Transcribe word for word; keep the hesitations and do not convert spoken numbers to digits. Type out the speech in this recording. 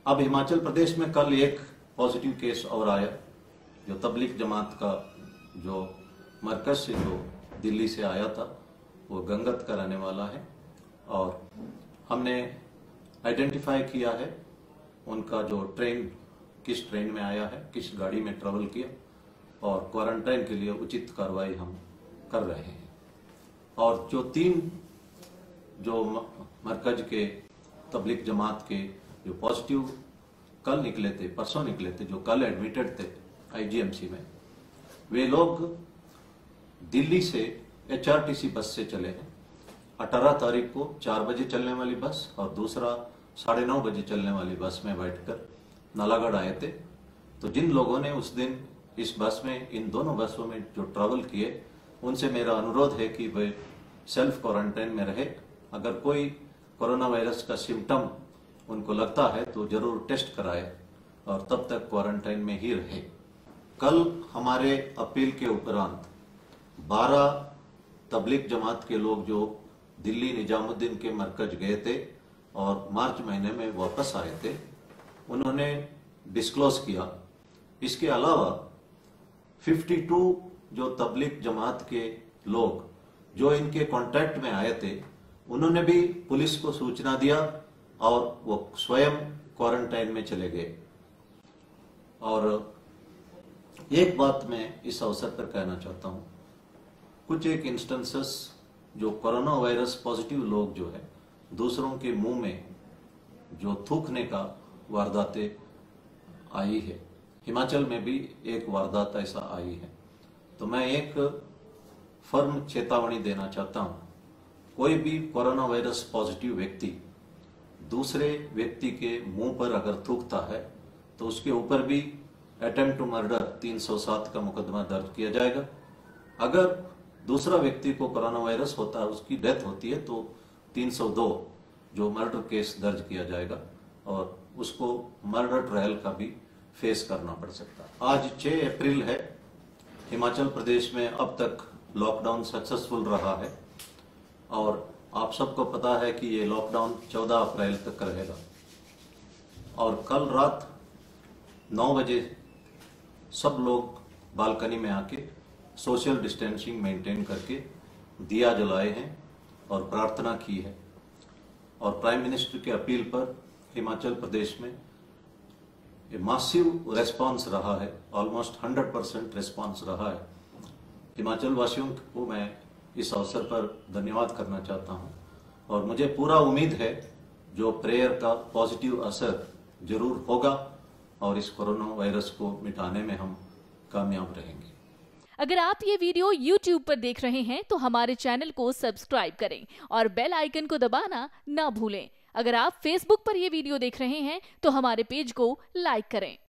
अब हिमाचल प्रदेश में कल एक पॉजिटिव केस और आया, जो तबलीग जमात का जो मरकज से जो दिल्ली से आया था, वो गंगत का रहने वाला है। और हमने आइडेंटिफाई किया है उनका जो ट्रेन, किस ट्रेन में आया है, किस गाड़ी में ट्रेवल किया, और क्वारंटाइन के लिए उचित कार्रवाई हम कर रहे हैं। और जो तीन जो मरकज के तबलीग जमात के जो पॉजिटिव कल निकले थे, परसों निकले थे, जो कल एडमिटेड थे आईजीएमसी में, वे लोग दिल्ली से एचआरटीसी बस से चले हैं। अठारह तारीख को चार बजे चलने वाली बस और दूसरा साढ़े नौ बजे चलने वाली बस में बैठकर नालागढ़ आए थे। तो जिन लोगों ने उस दिन इस बस में, इन दोनों बसों में जो ट्रैवल किए, उनसे मेरा अनुरोध है कि वे सेल्फ क्वारंटाइन में रहे। अगर कोई कोरोना वायरस का सिम्टम उनको लगता है तो जरूर टेस्ट कराए और तब तक क्वारंटाइन में ही रहे। कल हमारे अपील के उपरांत बारह तबलीग जमात के लोग जो दिल्ली निजामुद्दीन के मरकज गए थे और मार्च महीने में वापस आए थे, उन्होंने डिस्क्लोज किया। इसके अलावा बावन जो तबलीग जमात के लोग जो इनके कांटेक्ट में आए थे, उन्होंने भी पुलिस को सूचना दिया और वो स्वयं क्वारंटाइन में चले गए। और एक बात मैं इस अवसर पर कहना चाहता हूं, कुछ एक इंस्टेंसेस जो कोरोना वायरस पॉजिटिव लोग जो है दूसरों के मुंह में जो थूकने का वारदातें आई है, हिमाचल में भी एक वारदात ऐसा आई है। तो मैं एक फर्म चेतावनी देना चाहता हूं, कोई भी कोरोना वायरस पॉजिटिव व्यक्ति दूसरे व्यक्ति के मुंह पर अगर थूकता है तो उसके ऊपर भी अटेम्प्ट टू मर्डर तीन सौ सात का मुकदमा दर्ज किया जाएगा। अगर दूसरा व्यक्ति को कोरोना वायरस होता है, उसकी डेथ होती है, तो तीन सौ दो जो मर्डर केस दर्ज किया जाएगा और उसको मर्डर ट्रायल का भी फेस करना पड़ सकता है। आज छह अप्रैल है। हिमाचल प्रदेश में अब तक लॉकडाउन सक्सेसफुल रहा है और आप सबको पता है कि ये लॉकडाउन चौदह अप्रैल तक रहेगा। और कल रात नौ बजे सब लोग बालकनी में आके सोशल डिस्टेंसिंग मेंटेन करके दिया जलाए हैं और प्रार्थना की है। और प्राइम मिनिस्टर के अपील पर हिमाचल प्रदेश में ये मासिव रेस्पॉन्स रहा है, ऑलमोस्ट हंड्रेड परसेंट रेस्पॉन्स रहा है। हिमाचल वासियों को मैं इस अवसर पर धन्यवाद करना चाहता हूं और मुझे पूरा उम्मीद है जो प्रेयर का पॉजिटिव असर जरूर होगा और इस कोरोना वायरस को मिटाने में हम कामयाब रहेंगे। अगर आप ये वीडियो यूट्यूब पर देख रहे हैं तो हमारे चैनल को सब्सक्राइब करें और बेल आइकन को दबाना ना भूलें। अगर आप फेसबुक पर ये वीडियो देख रहे हैं तो हमारे पेज को लाइक करें।